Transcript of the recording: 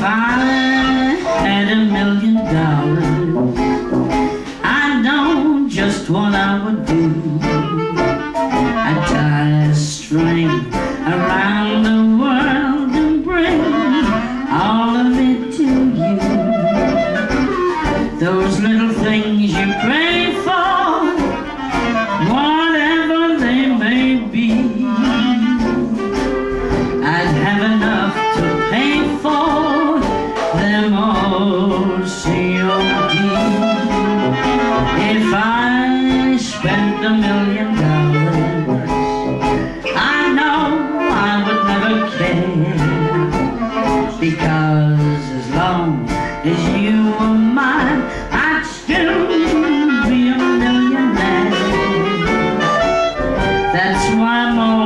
I had $1,000,000, I know just what I would do. I'd tie a string around the world and bring all of it to you. Those little things you pray for, whatever they may be, I'd have enough to pay for them all, C.O.D. If I spent $1,000,000, I know I would never care, because as long as you were mine, I'd still be a millionaire. That's why I'm